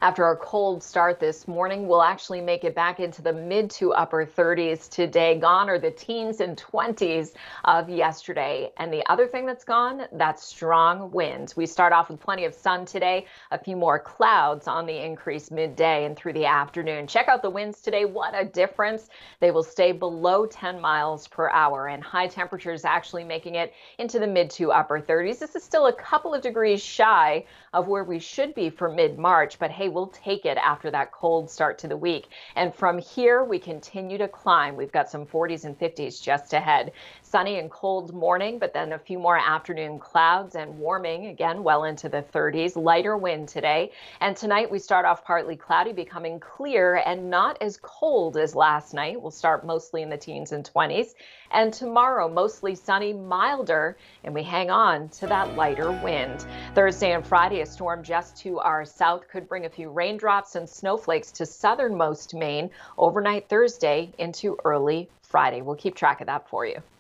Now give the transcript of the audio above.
After a cold start this morning, we'll actually make it back into the mid to upper 30s today. Gone are the teens and 20s of yesterday. And the other thing that's gone, that's strong winds. We start off with plenty of sun today, a few more clouds on the increase midday and through the afternoon. Check out the winds today. What a difference. They will stay below 10 miles per hour, and high temperatures actually making it into the mid to upper 30s. This is still a couple of degrees shy of where we should be for mid-March, but hey, we'll take it after that cold start to the week. And from here, we continue to climb. We've got some 40s and 50s just ahead. Sunny and cold morning, but then a few more afternoon clouds and warming again well into the 30s. Lighter wind today. And tonight we start off partly cloudy, becoming clear and not as cold as last night. We'll start mostly in the teens and 20s. And tomorrow, mostly sunny, milder, and we hang on to that lighter wind. Thursday and Friday, a storm just to our south could bring a few raindrops and snowflakes to southernmost Maine overnight Thursday into early Friday. We'll keep track of that for you.